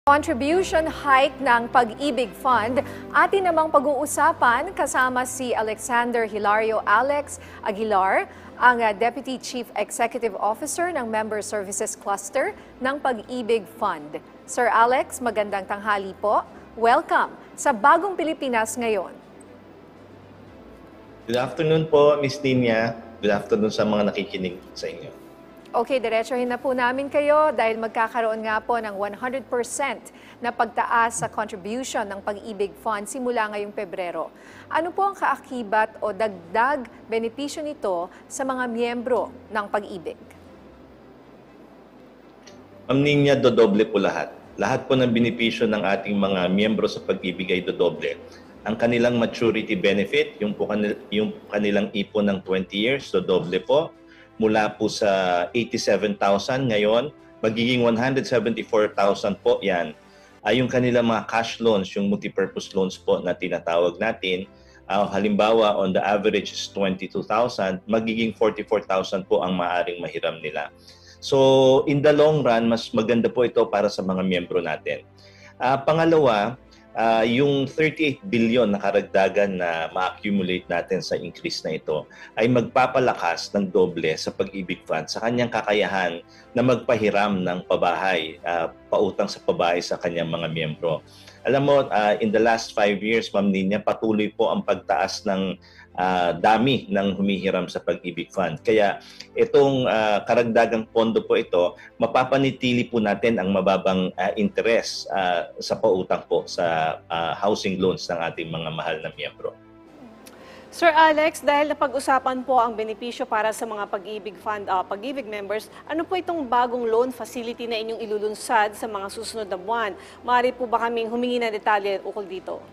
Contribution hike ng Pag-ibig Fund, atin namang pag-uusapan kasama si Alexander Hilario Alex Aguilar, ang Deputy Chief Executive Officer ng Member Services Cluster ng Pag-ibig Fund. Sir Alex, magandang tanghali po. Welcome sa Bagong Pilipinas Ngayon. Good afternoon po, Ms. Nina. Good afternoon sa mga nakikinig sa inyo. Okay, diretsohin na po namin kayo dahil magkakaroon nga po ng 100% na pagtaas sa contribution ng Pag-ibig Fund simula ngayong Pebrero. Ano po ang kaakibat o dagdag benepisyo nito sa mga miyembro ng Pag-ibig? Ma'am Nina, dodoble po lahat. Lahat po ng benepisyo ng ating mga miyembro sa Pag-ibig ay dodoble. Ang kanilang maturity benefit, yung kanilang ipon ng 20 years, dodoble po. Mula po sa 87,000 ngayon, magiging 174,000 po yan. Yung kanilang mga cash loans, yung multipurpose loans po na tinatawag natin, halimbawa on the average is 22,000, magiging 44,000 po ang maaring mahiram nila. So in the long run, mas maganda po ito para sa mga miyembro natin. Pangalawa, yung 38 billion na karagdagan na ma-accumulate natin sa increase na ito ay magpapalakas ng doble sa Pag-ibig Fund sa kanyang kakayahan na magpahiram ng pabahay, pautang sa pabahay sa kanyang mga miyembro. Alam mo, in the last 5 years, Ma'am Nina, patuloy po ang pagtaas ng dami ng humihiram sa Pag-ibig Fund. Kaya itong karagdagang pondo po ito, mapapanitili po natin ang mababang interest sa pautang po sa housing loans ng ating mga mahal na miyembro. Sir Alex, dahil napag-usapan po ang benepisyo para sa mga Pag-ibig Fund, Pag-ibig members, ano po itong bagong loan facility na inyong ilulunsad sa mga susunod na buwan? Maaari po ba kaming humingi ng detalye ukol dito?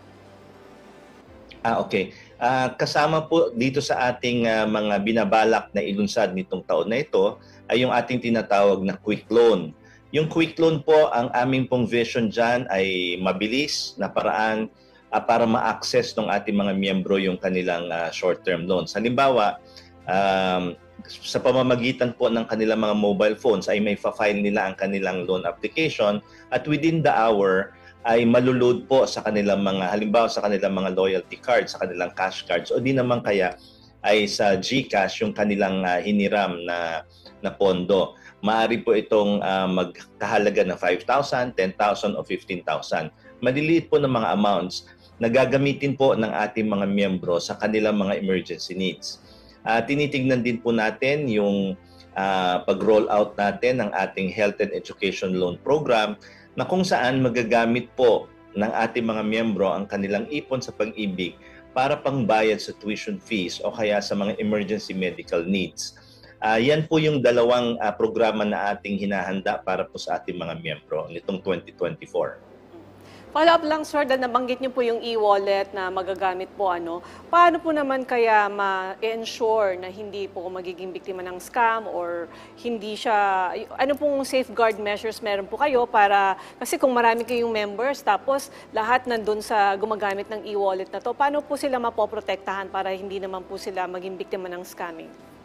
Okay. Kasama po dito sa ating mga binabalak na ilunsad nitong taon na ito ay yung ating tinatawag na quick loan. Yung quick loan po, ang aming pong vision dyan ay mabilis na paraan para ma-access ng ating mga miyembro yung kanilang short-term loans. Halimbawa, sa pamamagitan po ng kanilang mga mobile phones ay may fa-file nila ang kanilang loan application at within the hour ay malulod po sa kanilang mga, halimbawa sa kanilang mga loyalty cards, sa kanilang cash cards, o di naman kaya ay sa GCash yung kanilang hiniram na pondo. Maaari po itong magkahalaga na 5,000, 10,000 o 15,000. Maliliit po ng mga amounts na gagamitin po ng ating mga miyembro sa kanilang mga emergency needs. Tinitignan din po natin yung pag-roll out natin ng ating Health and Education Loan Program na kung saan magagamit po ng ating mga miyembro ang kanilang ipon sa Pag-ibig para pangbayad sa tuition fees o kaya sa mga emergency medical needs. Yan po yung dalawang programa na ating hinahanda para po sa ating mga miyembro nitong 2024. Follow-up lang, sir, dahil nabanggit niyo po yung e-wallet na magagamit po. Paano po naman kaya ma-ensure na hindi po magiging biktima ng scam or hindi siya, ano pong safeguard measures meron po kayo para, kasi kung marami kayong members tapos lahat nandun sa gumagamit ng e-wallet na to, paano po sila mapoprotektahan para hindi naman po sila maging biktima ng scamming?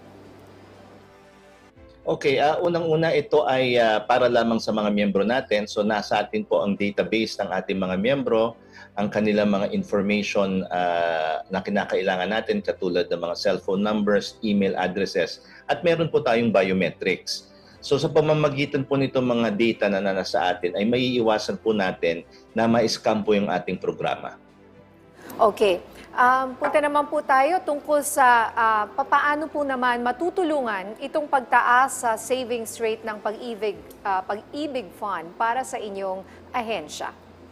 Okay, unang-una ito ay para lamang sa mga miyembro natin. So nasa atin po ang database ng ating mga miyembro, ang kanilang mga information na kinakailangan natin katulad ng mga cellphone numbers, email addresses, at meron po tayong biometrics. So sa pamamagitan po nito mga data na nasa atin ay maiiwasan po natin na ma-scam po yung ating programa. Okay. Punta naman po tayo tungkol sa papaano po naman matutulungan itong pagtaas sa savings rate ng Pag-ibig Fund para sa inyong ahensya.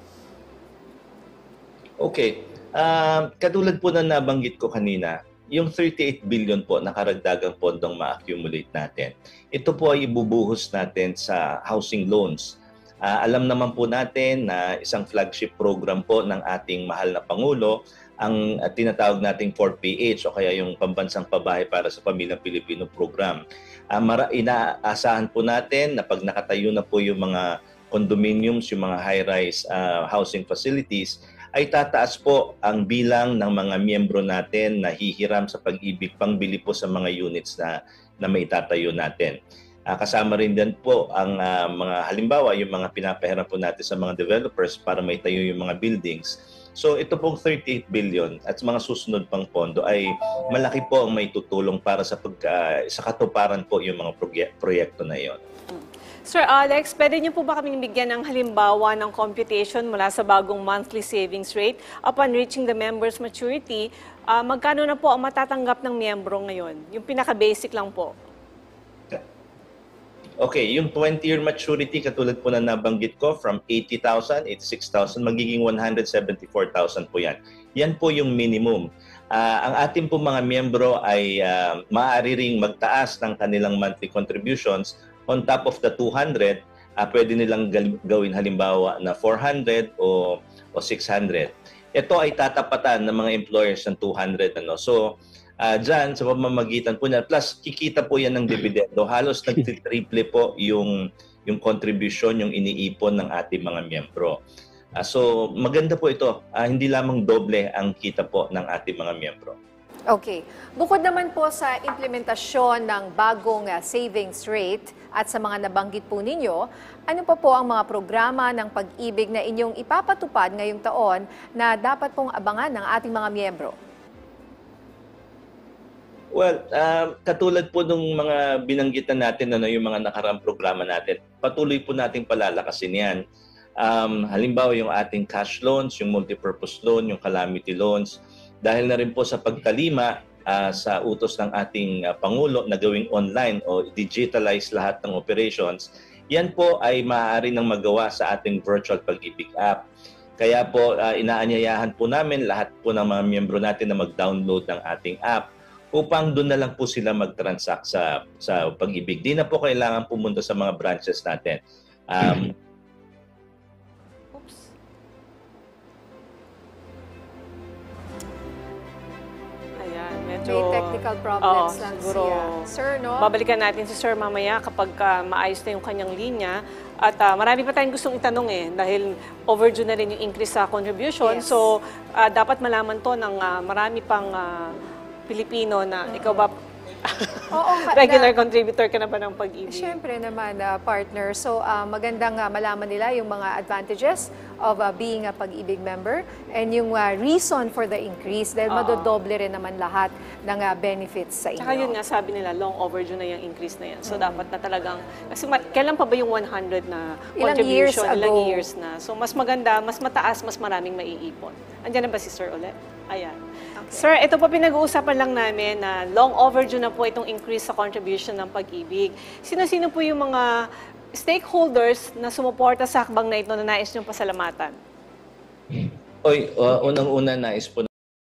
Okay. Katulad po na nabanggit ko kanina, yung 38 billion po na karagdagang pondong ma-accumulate natin, ito po ay ibubuhos natin sa housing loans. Alam naman po natin na isang flagship program po ng ating mahal na Pangulo ang tinatawag nating 4PH o kaya yung Pambansang Pabahay para sa Pamilyang Pilipino program. Inaasahan po natin na pag nakatayo na po yung mga condominiums, yung mga high-rise housing facilities, ay tataas po ang bilang ng mga miyembro natin na hihiram sa Pag-ibig pangbili po sa mga units na maitatayo natin. Kasama rin din po ang mga halimbawa yung mga pinapahiram po natin sa mga developers para maitayo yung mga buildings. So ito pong 38 billion at mga susunod pang pondo ay malaki po ang may tutulong para sa katuparan po yung mga proyekto na iyon. Sir Alex, pwede niyo po ba kaming bigyan ng halimbawa ng computation mula sa bagong monthly savings rate upon reaching the member's maturity? Magkano na po ang matatanggap ng miyembro ngayon? Yung pinaka-basic lang po. Okay, yung 20-year maturity, katulad po na nabanggit ko, from 80,000, 86,000, magiging 174,000 po yan. Yan po yung minimum. Ang ating po mga miyembro ay maaari ring magtaas ng kanilang monthly contributions on top of the 200. Pwede nilang gawin halimbawa na 400 o 600. Ito ay tatapatan ng mga employers ng 200. So, dyan, sa pamamagitan po niya, plus kikita po yan ng dividendo. Halos nag-triple po yung contribution, yung iniipon ng ating mga miyembro. So, maganda po ito. Hindi lamang doble ang kita po ng ating mga miyembro. Okay. Bukod naman po sa implementasyon ng bagong savings rate at sa mga nabanggit po ninyo, ano pa po ang mga programa ng pag-ibig na inyong ipapatupad ngayong taon na dapat pong abangan ng ating mga miyembro? Well, katulad po ng mga binanggitan natin, yung mga nakaraang programa natin, patuloy po nating palalakasin yan. Halimbawa yung ating cash loans, yung multipurpose loan, yung calamity loans, dahil na rin po sa pagkalima sa utos ng ating Pangulo na gawing online o digitalize lahat ng operations, yan po ay maaari nang magawa sa ating virtual pag-ibig app. Kaya po inaanyayahan po namin lahat po ng mga miyembro natin na mag-download ng ating app upang doon na lang po sila mag-transact sa pag-ibig. Di na po kailangan pumunta sa mga branches natin. Oops. Ayan, medyo... May technical problems lang siguro, siya. Sir, no? Babalikan natin si Sir mamaya kapag maayos na yung kanyang linya. At marami pa tayong gustong itanong dahil overdue na rin yung increase sa contribution. Yes. So, dapat malaman to ng marami pang Pilipino na ikaw ba Oo, regular contributor ka na ba ng pag-ibig? Siyempre naman, partner. So, magandang malaman nila yung mga advantages of being a pag-ibig member and yung reason for the increase dahil madodoble rin naman lahat ng benefits sa inyo. Tsaka yun nga, sabi nila, long overdue na yung increase na yan. So, dapat na talagang, kasi kailan pa ba yung 100 na contribution? Ilang years na. So, mas maganda, mas mataas, mas maraming maiipon. Andiyan na ba si Sir ulit? Ayan. Okay. Sir, ito po pinag-uusapan lang namin na long overdue na po itong increase sa contribution ng pag-ibig. Sino-sino po yung mga stakeholders na sumuporta sa hakbang na ito na nais niyong pasalamatan? Unang-una nais po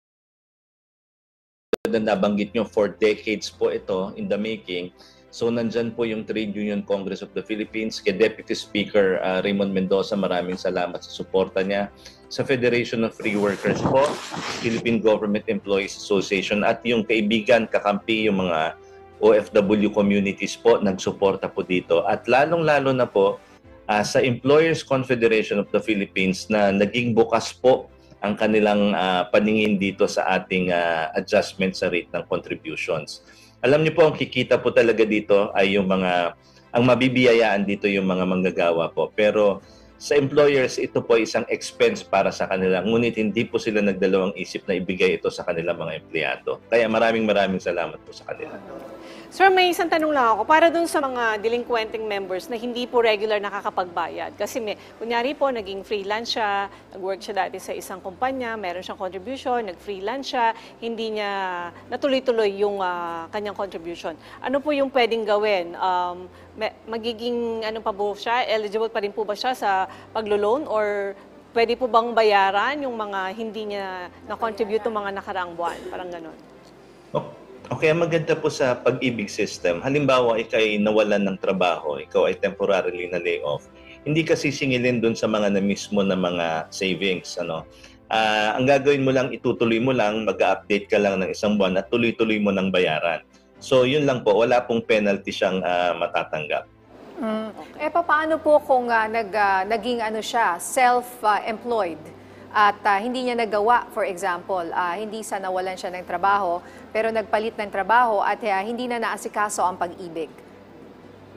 na nabanggit nyo, for decades po ito in the making. So nandyan po yung Trade Union Congress of the Philippines, kay Deputy Speaker Raymond Mendoza, maraming salamat sa suporta niya. Sa Federation of Free Workers po, Philippine Government Employees Association, at yung kaibigan, kakampi, yung mga OFW communities po, nagsuporta po dito. At lalong-lalo na po sa Employers Confederation of the Philippines na naging bukas po ang kanilang paningin dito sa ating adjustment sa rate ng contributions. Alam niyo po, ang kikita po talaga dito ay yung ang mabibiyayaan dito yung mga manggagawa po. Pero sa employers, ito po isang expense para sa kanila. Ngunit hindi po sila nagdalawang isip na ibigay ito sa kanilang mga empleyado. Kaya maraming salamat po sa kanila. Sir, may isang tanong lang ako. Para dun sa mga delinquenting members na hindi po regular nakakapagbayad. Kasi kunyari po, naging freelance siya, nag-work siya dati sa isang kumpanya, meron siyang contribution, nag-freelance siya, hindi niya natuloy-tuloy yung kanyang contribution. Ano po yung pwedeng gawin? Magiging ano pa po siya? Eligible pa rin po ba siya sa paglo-loan? Or pwede po bang bayaran yung mga hindi niya na-contribute ng mga nakaraang buwan? Parang ganon. Okay, maganda po sa pag-ibig system. Halimbawa, ikaw ay nawalan ng trabaho, ikaw ay temporarily na lay off. Hindi ka sisingilin dun sa mga na mismo na mga savings. Ang gagawin mo lang, itutuloy mo lang, mag-update ka lang ng isang buwan at tuloy-tuloy mo ng bayaran. So, yun lang po. Wala pong penalty siyang matatanggap. Paano po kung naging siya, self-employed? At hindi niya nagawa, for example, hindi sa nawalan siya ng trabaho, pero nagpalit ng trabaho at hindi na naasikaso ang pag-ibig.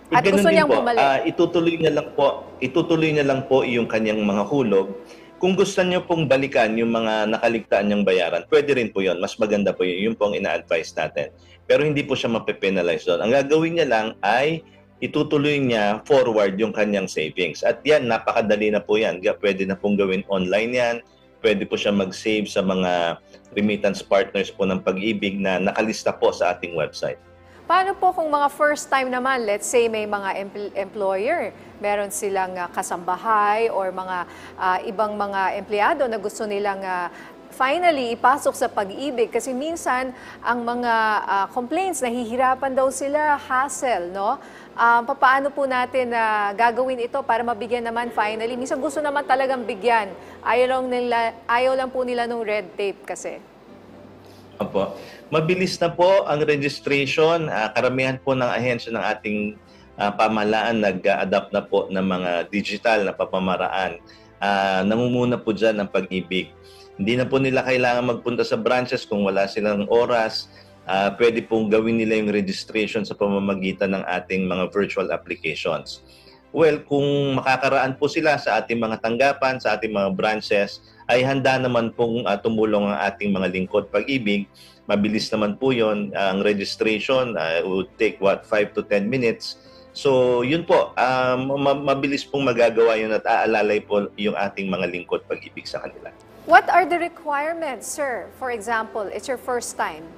At Ganun gusto din niyang po, bumalik. itutuloy niya lang po yung kanyang mga hulog. Kung gusto niyo pong balikan yung mga nakaligtaan niyang bayaran, pwede rin po yun. Mas maganda po yun. Yun po ang ina-advise natin. Pero hindi po siya mape-penalize doon. Ang gagawin niya lang ay itutuloy niya forward yung kanyang savings. At yan, napakadali na po yan. Pwede na pong gawin online yan. Pwede po siya mag-save sa mga remittance partners po ng Pag-ibig na nakalista po sa ating website. Paano po kung mga first time naman, let's say may mga employer, meron silang kasambahay or mga ibang mga empleyado na gusto nilang finally ipasok sa Pag-ibig kasi minsan ang mga complaints, nahihirapan daw sila, hassle, no? Paano po natin gagawin ito para mabigyan naman finally? Minsan gusto naman talagang bigyan. Ayaw lang po nila nung red tape kasi. Opo. Mabilis na po ang registration. Karamihan po ng ahensya ng ating pamahalaan nag-adapt na po ng mga digital na papamaraan. Nangunguna po dyan ang Pag-ibig. Hindi na po nila kailangan magpunta sa branches kung wala silang oras. Pwede pong gawin nila yung registration sa pamamagitan ng ating mga virtual applications. Well, kung makakaraan po sila sa ating mga tanggapan, sa ating mga branches, ay handa naman pong tumulong ang ating mga lingkod Pag-ibig. Mabilis naman po yun. Ang registration would take 5 to 10 minutes. So, yun po. Mabilis pong magagawa yun at aalalay po yung ating mga lingkod Pag-ibig sa kanila. What are the requirements, sir? For example, it's your first time.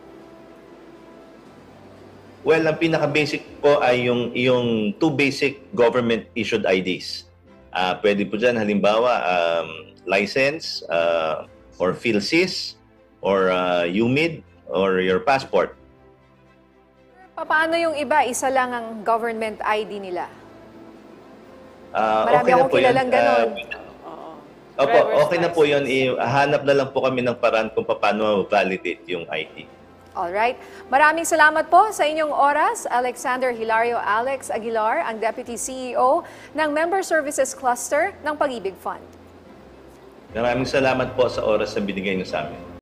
Well, ang pinaka-basic po ay yung 2 basic government-issued IDs. Pwede po dyan, halimbawa, license or PhilSys or UMID or your passport. Paano yung iba? Isa lang ang government ID nila. Marami Okay na akong po yun. kilalang ganun. Opo, Driver's okay na po yun. license. Hanap na lang po kami ng paraan kung paano validate yung ID. Alright. Maraming salamat po sa inyong oras. Alexander Hilario Alex Aguilar, ang Deputy CEO ng Member Services Cluster ng Pag-ibig Fund. Maraming salamat po sa oras na binigay niyo sa amin.